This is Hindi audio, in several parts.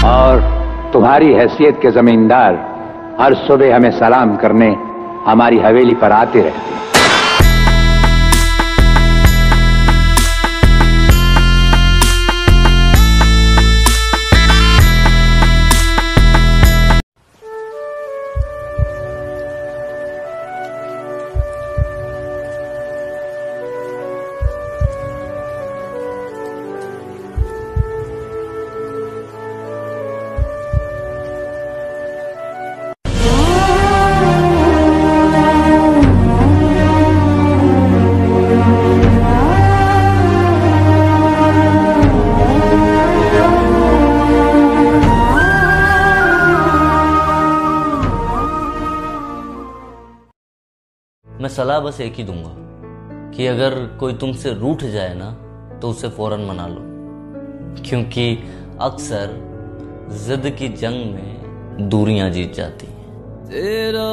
और तुम्हारी हैसियत के जमींदार हर सुबह हमें सलाम करने हमारी हवेली पर आते रहते हैं। मैं सलाह बस एक ही दूंगा कि अगर कोई तुमसे रूठ जाए ना तो उसे फौरन मना लो, क्योंकि अक्सर जिद की जंग में दूरियां जीत जाती हैं। तेरा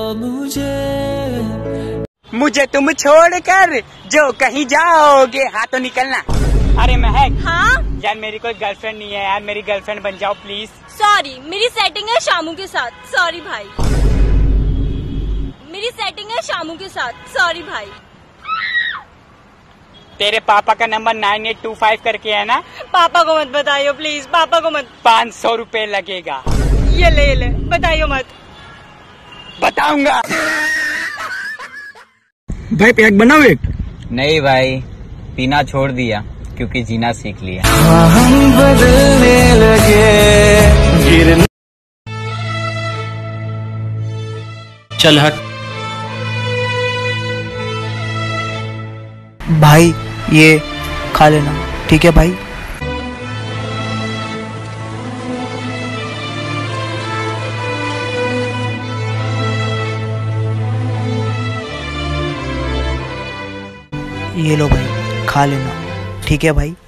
मुझे तुम छोड़कर जो कहीं जाओगे, हाँ तो निकलना। अरे महक, हाँ यार मेरी कोई गर्लफ्रेंड नहीं है यार, मेरी गर्लफ्रेंड बन जाओ प्लीज। सॉरी, मेरी सेटिंग है शामू के साथ। सॉरी भाई, मेरी सेटिंग है शामू के साथ। सॉरी भाई। तेरे पापा का नंबर 9825 करके है ना? पापा को मत बताइयो प्लीज, पापा को मत। 500 रुपए लगेगा। ये ले बताइयो मत। बताऊंगा। भाई पैक बनाओ एक। नहीं भाई, पीना छोड़ दिया क्योंकि जीना सीख लिया। हम बदलने लगे गिरने। चल हट भाई, ये खा लेना, ठीक है भाई? ये लो भाई, खा लेना, ठीक है भाई?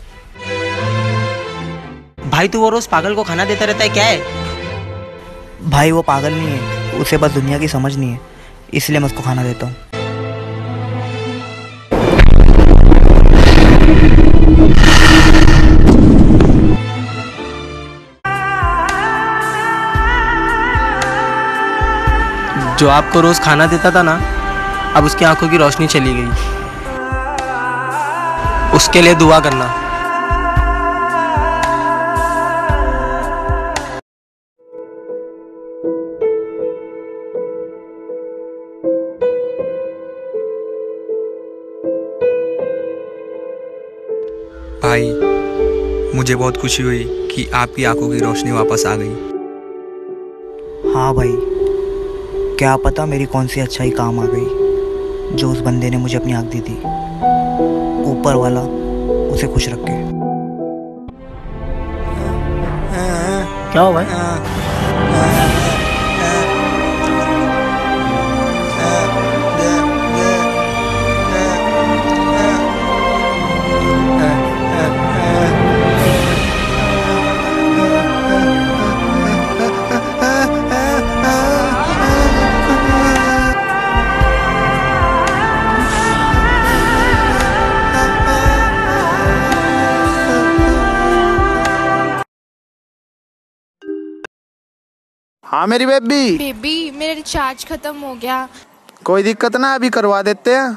भाई तू वो रोज पागल को खाना देता रहता है, क्या है? भाई वो पागल नहीं है, उसे बस दुनिया की समझ नहीं है, इसलिए मैं उसको खाना देता हूँ। जो आपको रोज खाना देता था ना, अब उसकी आंखों की रोशनी चली गई। उसके लिए दुआ करना। भाई, मुझे बहुत खुशी हुई कि आपकी आंखों की रोशनी वापस आ गई। हाँ भाई, क्या पता मेरी कौन सी अच्छाई काम आ गई जो उस बंदे ने मुझे अपनी आँख दी थी। ऊपर वाला उसे खुश रखे। क्या हो भाई? हाँ मेरी बेबी, मेरा रिचार्ज खत्म हो गया। कोई दिक्कत ना, अभी करवा देते हैं।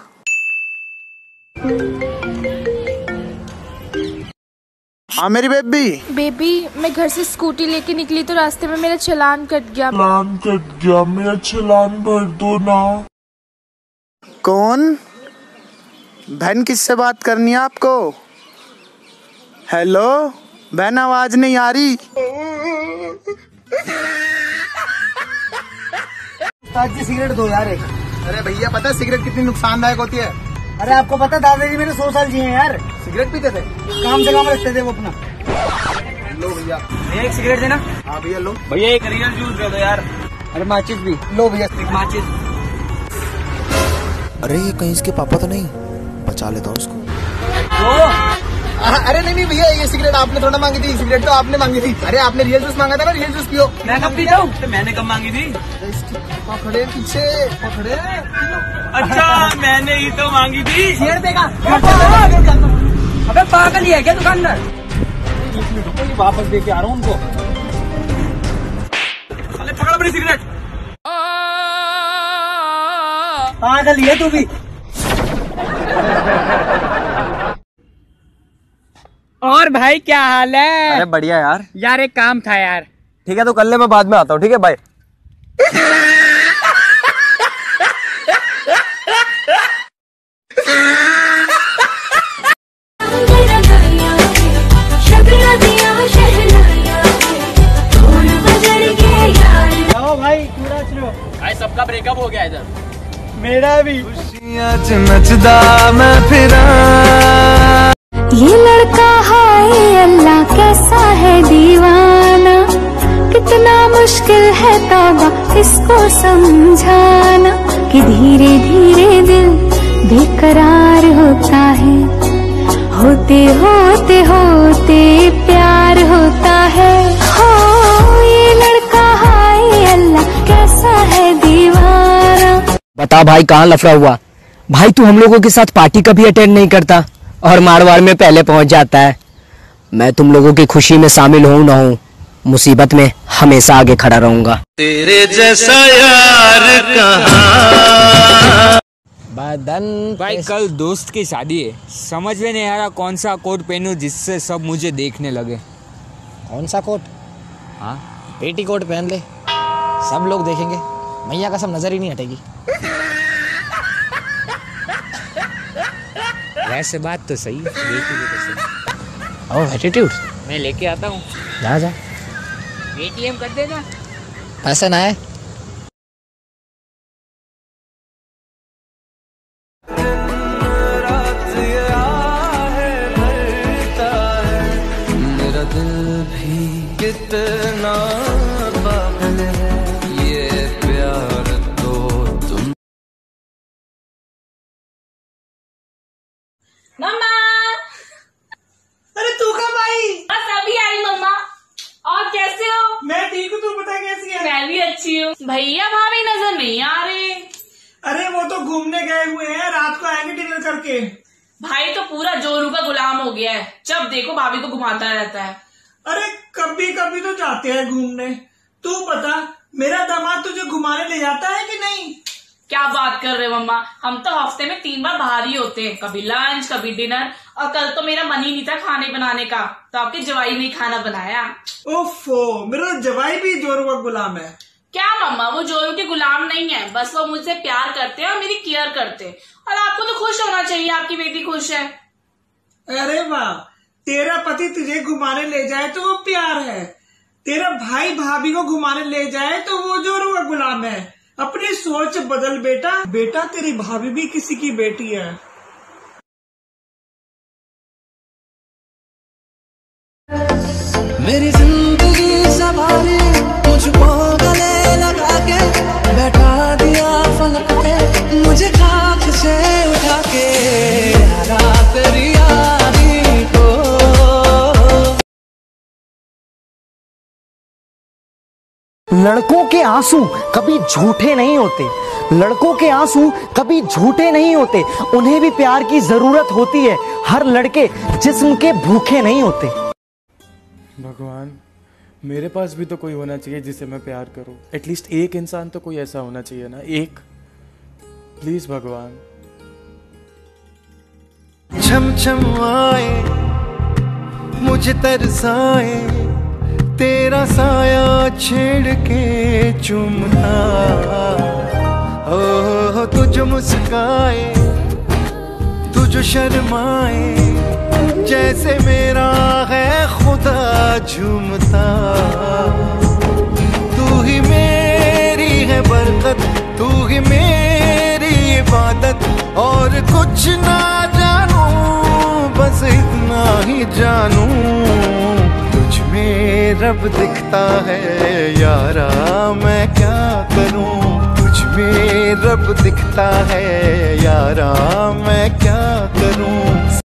हाँ मेरी बेबी, मैं घर से स्कूटी लेके निकली तो रास्ते में मेरा चालान कट गया। मेरा चालान भर दो ना। कौन? बहन, किससे बात करनी है आपको? हेलो बहन, आवाज नहीं आ रही। सिगरेट दो यार एक। अरे भैया, पता है सिगरेट कितनी नुकसानदायक होती है? अरे आपको पता, दादाजी मेरे 100 साल जिए हैं यार। सिगरेट पीते थे? काम से काम रखते थे वो अपना। लो भैया, एक सिगरेट देना। हाँ भैया लो। भैया एक रियल जूस दे दो यार। अरे माचिस भी लो भैया, एक माचिस। अरे ये कहीं इसके पापा तो नहीं? बचा लेता हूँ उसको। अरे नहीं भैया, ये सिगरेट आपने थोड़ा मांगी थी, सिगरेट तो आपने मांगी थी। अरे आपने रियल जूस मांगा था ना, रियल जूस पियो। मैं कब पी जाऊँ? तो मैंने कब मांगी थी? पकड़े पीछे पकड़े। अच्छा, मैंने ही तो मांगी थी। शेयर देगा। अबे पागल ही है क्या दुकानदार? वापस दे के आ रहा हूँ उनको। अपनी सिगरेट। पागल है तू भी। और भाई क्या हाल है? अरे बढ़िया यार। यार एक काम था यार। ठीक है तो कल ले, मैं बाद में आता हूँ। ठीक है बाय। भाई क्यों नाच रहे हो? भाई सबका ब्रेकअप हो गया इधर। मेरा भी। नचदा मैं फिरा। ये लड़का हाय अल्लाह कैसा है दीवाना, कितना मुश्किल है तौबा इसको समझाना, कि धीरे धीरे दिल बेकरार होता है, होते होते होते प्यार होता है। हो ये लड़का हाय अल्लाह कैसा है दीवाना। बता भाई कहाँ लफड़ा हुआ? भाई तू हम लोगों के साथ पार्टी कभी अटेंड नहीं करता और मारवाड़ में पहले पहुंच जाता है। मैं तुम लोगों की खुशी में शामिल हूं ना हूं, मुसीबत में हमेशा आगे खड़ा रहूंगा। तेरे जैसा यार कहाँ। बदन भाई कल दोस्त की शादी है, समझ में नहीं आ रहा कौन सा कोट पहनूं जिससे सब मुझे देखने लगे। कौन सा कोट? हाँ पेटी कोट पहन ले, सब लोग देखेंगे, मैया का सब नजर ही नहीं हटेगी। वैसे बात तो सही, एटीट्यूड मैं लेके आता हूँ। जा जा, ATM कर देना। पैसे ना है। मेरा दिल भी कितना पागल है, ये प्यार तो तुम। मम्मा। अरे तू कब आई? बस अभी आई मम्मा। और कैसे हो? मैं ठीक हूँ, तू बता कैसी है? मैं भी अच्छी हूँ। भैया भाभी नजर नहीं आ रहे। अरे वो तो घूमने गए हुए हैं, रात को आएंगे डिनर करके। भाई तो पूरा जोरू का गुलाम हो गया है, जब देखो भाभी को घुमाता रहता है। अरे कभी कभी तो जाते हैं घूमने। तू बता मेरा दामाद तुझे घुमाने ले जाता है कि नहीं? क्या बात कर रहे हो मम्मा, हम तो हफ्ते में 3 बार बाहर ही होते हैं, कभी लंच कभी डिनर। और कल तो मेरा मन ही नहीं था खाने बनाने का, तो आपके जवाई ने ही खाना बनाया। ओफो, मेरा जवाई भी जोरू का गुलाम है। क्या मम्मा, वो जोरू के गुलाम नहीं है, बस वो मुझसे प्यार करते हैं और मेरी केयर करते हैं। और आपको तो खुश होना चाहिए, आपकी बेटी खुश है। अरे वाह, तेरा पति तुझे घुमाने ले जाए तो वो प्यार है, तेरा भाई भाभी को घुमाने ले जाए तो वो जोरू का गुलाम है। अपनी सोच बदल बेटा। बेटा तेरी भाभी भी किसी की बेटी है। मेरी जिंदगी सवारी मुझको गले लगा के बैठा दिया फलक पे, मुझे खाक से उठा के यारा तेरी यारी को। लड़कों के आंसू कभी झूठे नहीं होते, लड़कों के आंसू कभी झूठे नहीं होते, उन्हें भी प्यार की जरूरत होती है। हर लड़के जिस्म के भूखे नहीं होते। भगवान, मेरे पास भी तो कोई होना चाहिए जिसे मैं प्यार करूं। एटलीस्ट एक इंसान तो कोई ऐसा होना चाहिए ना, एक। प्लीज भगवान। छम छम आए मुझे तरसाए, तेरा साया छेड़ के चूमता। ओ तुझ मुस्काए तुझ शर्माए, जैसे मेरा है खुदा झूमता। तू ही मेरी है बरकत, तू ही मेरी इबादत, और कुछ ना जानू बस इतना ही जानू, तुझ में रब दिखता है यारा मैं क्या करूं। तुझ में रब दिखता है यारा मैं क्या करूं।